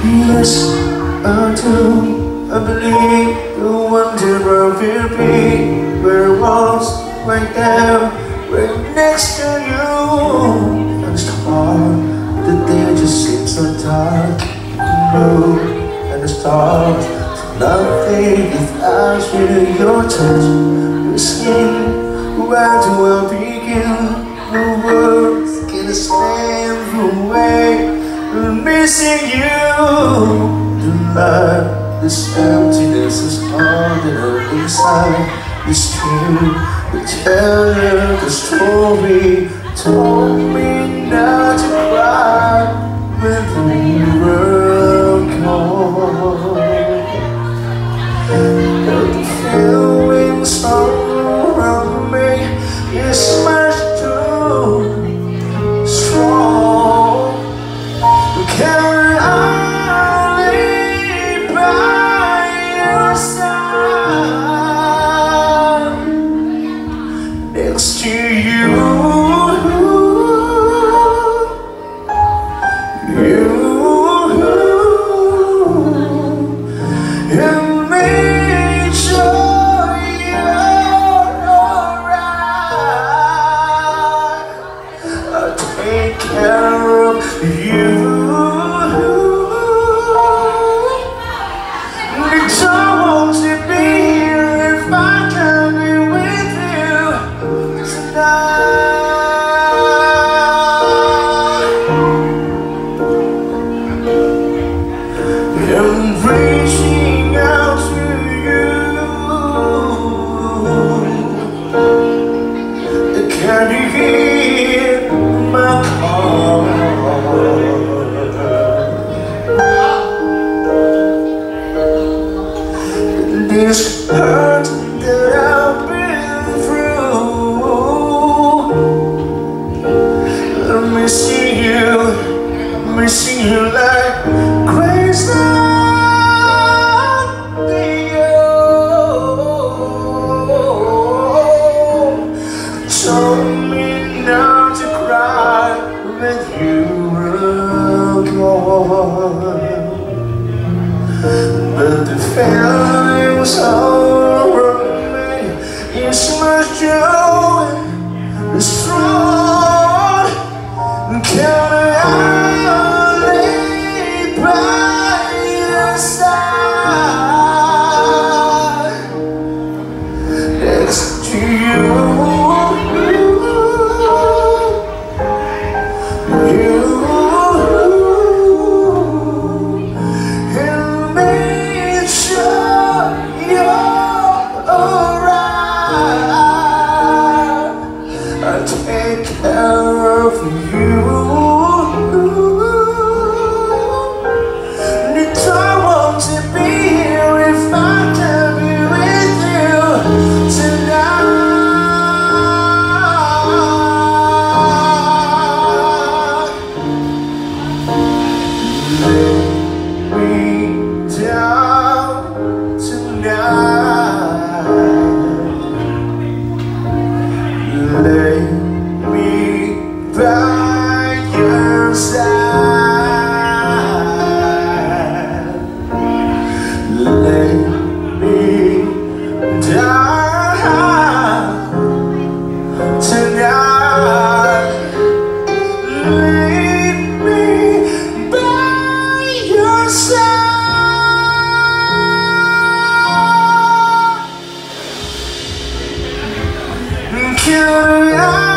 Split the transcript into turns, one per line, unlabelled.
Yes, I do. I believe the one that I will be where I was right there, right next to you. And it's hard, the day just seems so dark. The moon and the stars, nothing without you. Your touch, your skin, where do I begin? The words can't stand the way I'm missing you. The light, this emptiness is all that I'm inside. It's true, but tell you the story told me not to cry when we were gone. But the feelings all around me is much too strong. Can I lay by your side next to you? And make sure you're alright. I'll take care of you. Don't want to be here if I can be with you tonight. I'm reaching out to you. Can you hear my call? This hurt that I've been through, I'm missing you like crazy. Told me not to cry when you were gone. But the feelings all around me is much joy, is strong. Can I lay by your side next to you? Take care of you. And I want to be here if I can be with you tonight. Lay me down tonight. Lay me by your side. Lay me down tonight. Lay me by your side. Can I